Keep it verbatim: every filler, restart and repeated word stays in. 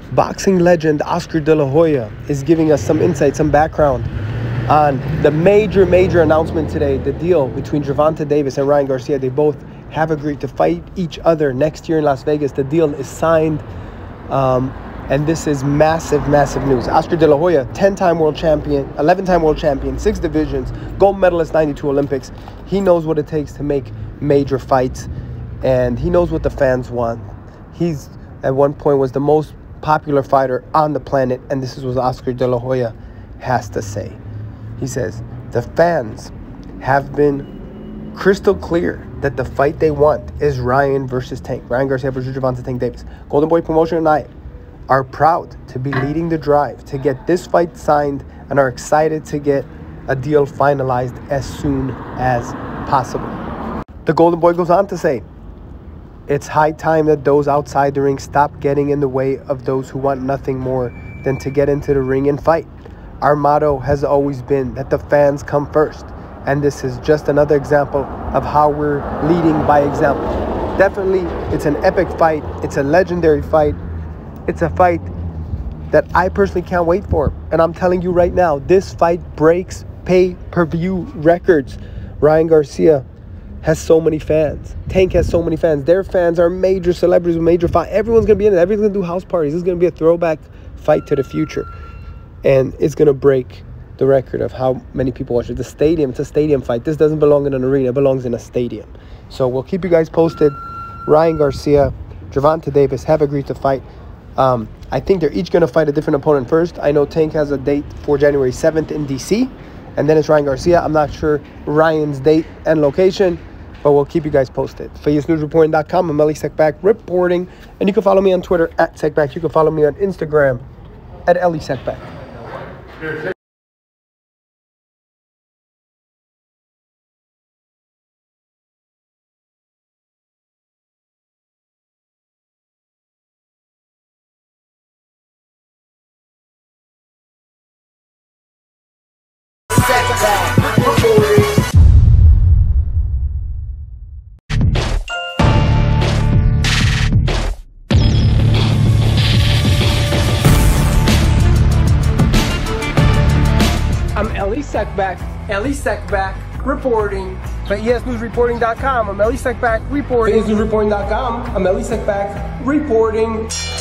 boxing legend Oscar De La Hoya is giving us some insight, some background on the major, major announcement today, the deal between Gervonta Davis and Ryan Garcia. They both have agreed to fight each other next year in Las Vegas. The deal is signed, um, and this is massive, massive news. Oscar De La Hoya, ten-time world champion, eleven-time world champion, six divisions, gold medalist, ninety-two Olympics. He knows what it takes to make major fights, and he knows what the fans want. He's, at one point, was the most popular fighter on the planet, and this is what Oscar De La Hoya has to say. He says, the fans have been crystal clear that the fight they want is Ryan versus Tank. Ryan Garcia versus Gervonta Tank Davis. Golden Boy Promotion and I are proud to be leading the drive to get this fight signed and are excited to get a deal finalized as soon as possible. The Golden Boy goes on to say, it's high time that those outside the ring stop getting in the way of those who want nothing more than to get into the ring and fight. Our motto has always been that the fans come first, and this is just another example of how we're leading by example. Definitely, it's an epic fight. It's a legendary fight. It's a fight that I personally can't wait for. And I'm telling you right now, this fight breaks pay-per-view records. Ryan Garcia has so many fans. Tank has so many fans. Their fans are major celebrities with major fight. Everyone's going to be in it. Everyone's going to do house parties. This is going to be a throwback fight to the future. And it's going to break the record of how many people watch it. The stadium, it's a stadium fight. This doesn't belong in an arena. It belongs in a stadium. So we'll keep you guys posted. Ryan Garcia, Gervonta Davis have agreed to fight. Um, I think they're each going to fight a different opponent first. I know Tank has a date for January seventh in D C. And then it's Ryan Garcia. I'm not sure Ryan's date and location, but we'll keep you guys posted. For yes news reporting dot com, I'm Ellie Sekback reporting. And you can follow me on Twitter at Sekback. You can follow me on Instagram at Ellie Sekback. I'm Ellie Sekback, Ellie Sekback reporting. For yes news reporting dot com, I'm Ellie Sekback reporting. For yes news reporting dot com, I'm Ellie Sekback reporting.